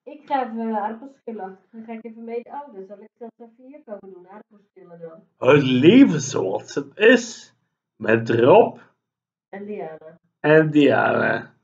Ik ga even aardappelschillen. Dan ga ik even mee. Oh, dan zal ik dat even hier komen doen. Aardappelschillen dan. Het leven zoals het is. Met Rob En Diana. en Diana.